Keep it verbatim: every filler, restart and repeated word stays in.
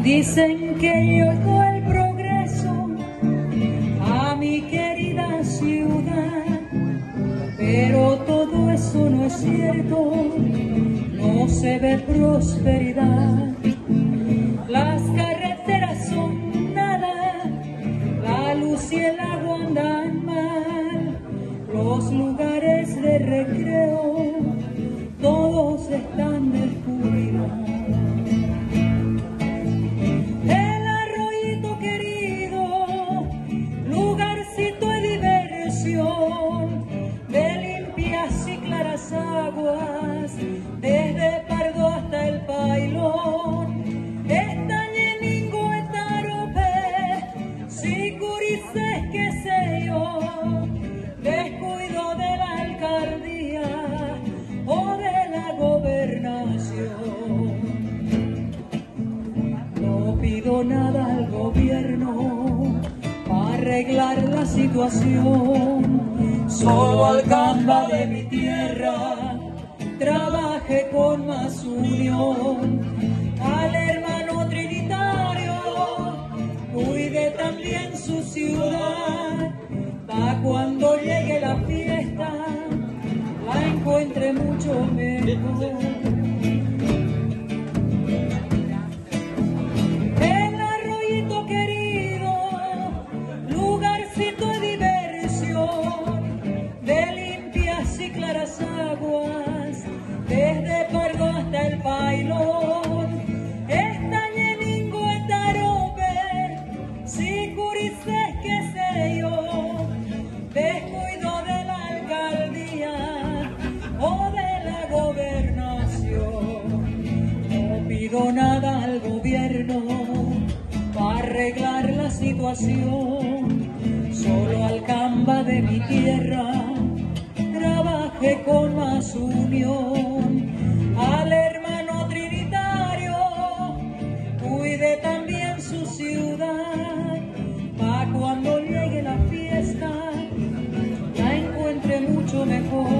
Dicen que llegó el progreso a mi querida ciudad, pero todo eso no es cierto, no se ve prosperidad. Las carreteras son nada, la luz y el agua andan mal, los lugares de recreo todos están descuidados. El arroyito querido, lugarcito de diversión, de limpias y claras aguas, desde Pardo hasta el Pailón, está lleningo de tarope, sicurices, qué sé yo, descuido de la alcaldía o de la gobernación. No pido nada al gobierno para arreglar la situación, solo al Camba de mi tierra trabaje con más unión. Al hermano trinitario cuide también su ciudad, pa' cuando llegue la fiesta la encuentre mucho mejor. El arroyito querido, lugarcito de diversión, de limpias y claras aguas, desde Pardo hasta el Pailón, está lleningo de tarope, sicurices, qué sé yo, descuido de la alcaldía o de la gobernación. No pido nada al gobierno para arreglar la situación, solo al Camba de mi tierra trabaje con más unión. Al hermano trinitario cuide también su ciudad, pa' cuando llegue la fiesta la encuentre mucho mejor.